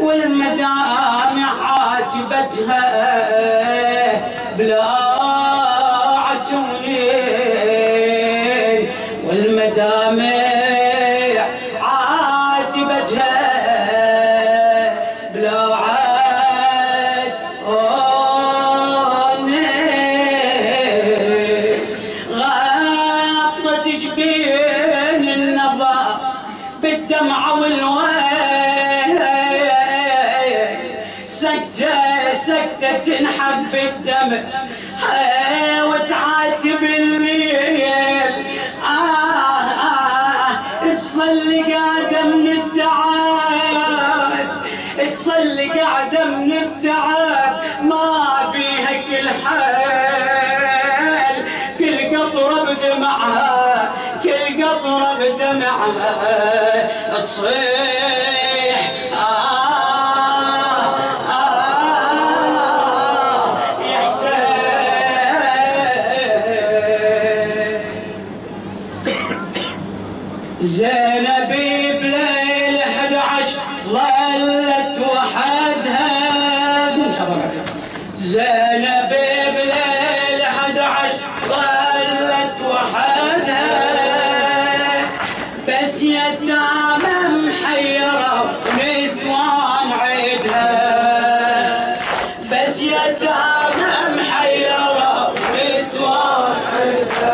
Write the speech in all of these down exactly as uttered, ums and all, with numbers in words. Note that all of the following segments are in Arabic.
والمدامع عاجبتها بلا عتونين، والمدامع عاجبتها بلا عتونين. غطت جبين النظر بالدمعة والويل، سكتة سكتة تنحب الدمع وتعاتب الليل. آه آه تصلي قاعدة من التعب، تصلي قاعدة من التعب، ما بيها كل حال، كل قطرة بدمعها، كل قطرة بدمعها تصيح آه آه يا حسين. زينبي بليل أحد عشر ظلت وحدها، زينبي بليل أحد عشر ظلت وحدها، بس يتامى محيرة ونسوان عيدها، بس يتامى محيرة ونسوان عيدها.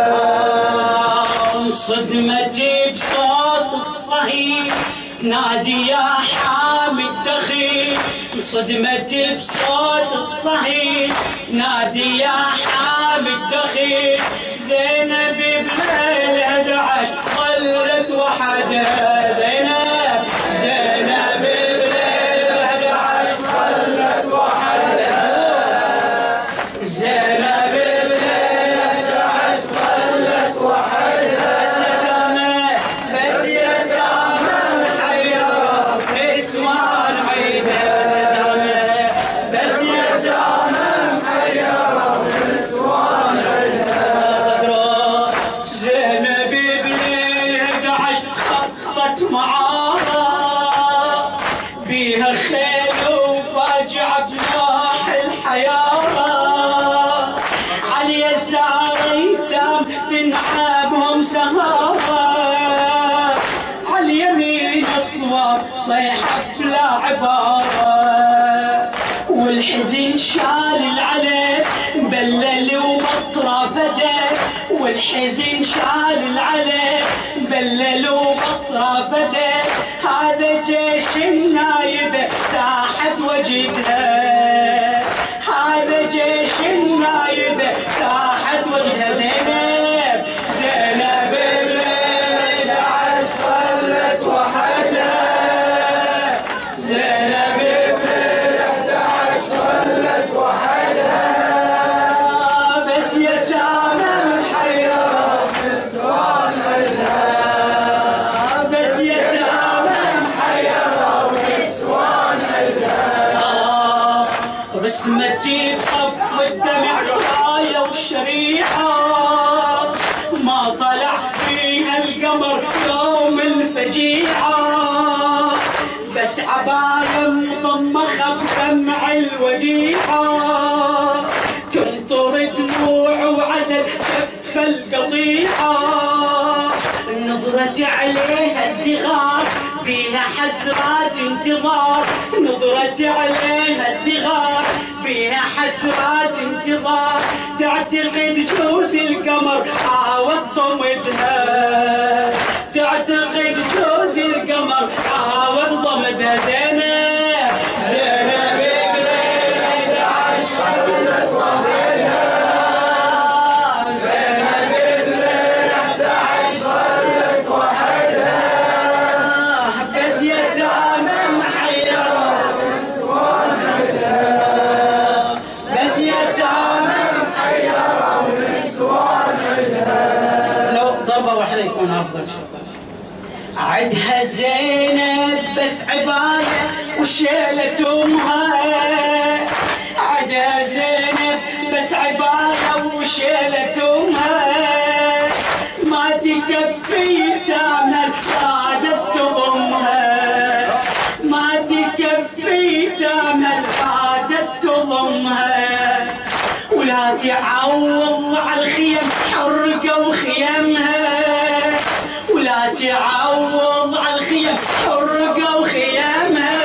انصدمتي بصوت الصهيل تنادي يا حامي الدخيل، انصدمتي بصوت الصهيل نادي يا حامي الدخيل. زينبي بليل أحد عشر ظلت وحدها، زينب زينب بليل أحد عشر ظلت وحدها، زينب بليل أحد عشر ظلت وحدها. بس يتامى بس يتامى محيرة نسوان عيدها، بس يتامى محيرة نسوان عيدها. صدره زينبي بليل أحد عشر خطت معارة بيها خيل وفاجعة بناح الحيارة، عاليسار ايتام تنعابهم سهارة، عاليمين اصوات صيحة بلا عبارة، والحزن شال العلي بلل ومطرة فدى، والحزن شال العلي بلل ومطرة فدى. هذا جيش النايبة ساحة وجدها، هذا جيش النايبة ساحة وجدها. زينب زينب بليل أحد عشر ظلت وحدها، زينب بليل أحد عشر ظلت وحدها، بس يتامى محيرة نسوان عيدها، بس يتامى محيرة ونسوان عيدها. رسمتي بخف الدمع آية وشريعة، ما طلع فيها القمر يوم الفجيعة، بس عباية مضمخة بدمع الوديعة، تنطر دموع وعزل كف القطيعة. نظرتي عليها الصغار بيها حسرات انتظار، نظرتي عليها الصغار بيها حسرات انتظار، تعتقد جود القمر عاوز ضمدها، تعتقد جود القمر عاوز ضمدها. زينب زينب بليل أحد عشر ظلت وحدها، زينب بليل أحد عشر ظلت وحدها، بس يتامى محيرة نسوان عيدها، بس يتامى محيرة نسوان عيدها. لو ضربة واحدة يكون أفضل. عدها زينب بس عباية وشيلة أمها، عدها زينب بس عباية وشيلة أمها، ما تكفي تعمل قادت تضمها، ما تكفي تعوض على الخيم حرقوا خيمها، ولا تعوض على الخيم حرقوا خيمها،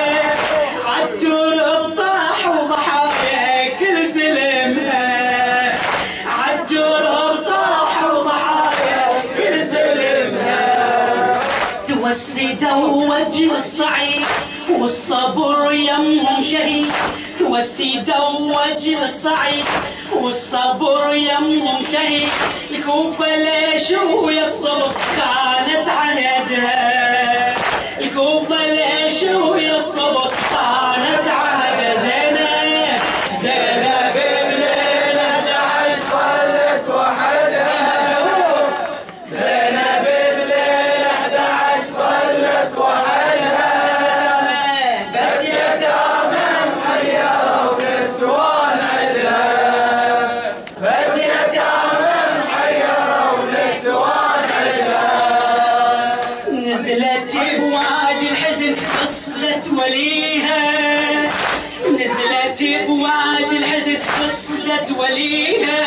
عالدرب طاحوا ضحايا كل سلمها، عالدرب طاحوا ضحايا كل سلمها. توسدوا وجه الصعيد والصبر يمهم شهيد، توسدوا وجه الصعيد والصبر يمهم شهيد. الكوفة ليش ويا الصبر خانت عهدها، الكوفة ليش ويا الصبر خانت عهدها. زينب زينب بليلة احد عشر ظلت وحدها، زينب بليلة احد عشر ظلت وحدها. بس يتامى محيرة ونسوان عدها، بس يتامى محيرة ونسوان عدها. نزلت بوادي الحزن فصلت وليها، نزلت بوادي الحزن فصلت وليها،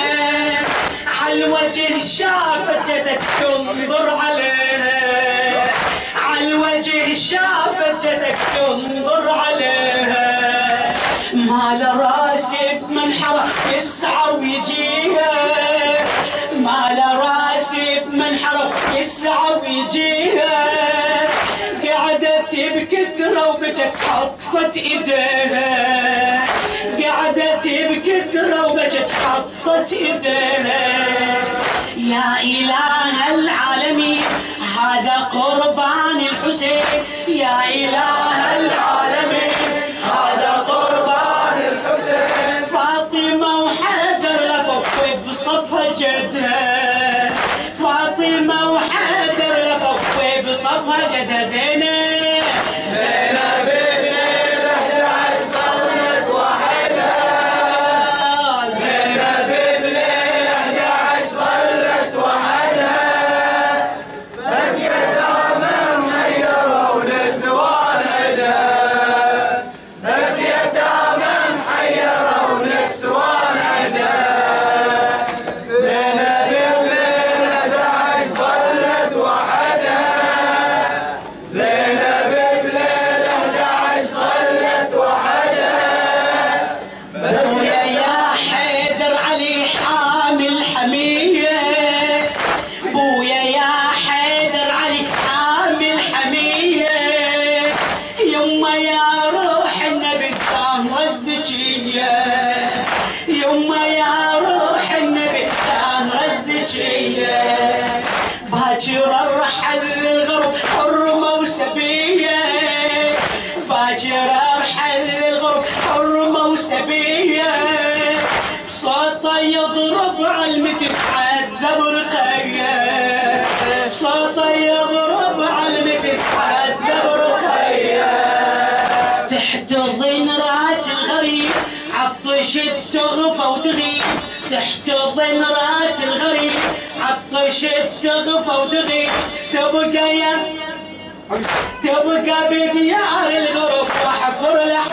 عالوجه شافت جسد تنظر عليها، عالوجه شافت جسد تنظر عليها. مال راسي بمنحرة يسعى ويجيها، مال راسي بمنحرة يسعى ويجيها. قعدت بكترة وبكت حطت ايديها، قعدت بكترة وبكت حطت ايديها. يا إله العالمين هذا قربان الحسين، يا إله العالمين هذا قربان الحسين. فاطمة وحيدر لفوا بصفها جدها، فاطمة وحيدر لفوا بصفها جدها. زينب زينب بليلة احد عشر ظلت وحدها، زينب بليلة احد عشر ظلت وحدها. بس يتامى محيرة ونسوان عدها، بس يتامى محيرة ونسوان عدها. زينب بليلة احد عشر ظلت وحدها، زينب بليلة احد عشر ظلت وحدها. بويا يا حيدر علي حامل حمية، بويا يا حيدر علي حامل حمية. يما يا روح النبي الزهرة الزكية، يما يا روح النبي الزهرة الزكية. باكر ارحل الغرب حرمة وسبية، باكر ارحل الغرب حرمة وسبية. بصوته يضرب على المتن عذب رقية، بصوته يضرب على المتن عذب رقية. تحتضن راس الغريب عطشت تغفى وتغيب، تحتضن راس الغريب عطشت تغفى وتغيب. تبقى يا تبقى بديار الغرب وحفر لها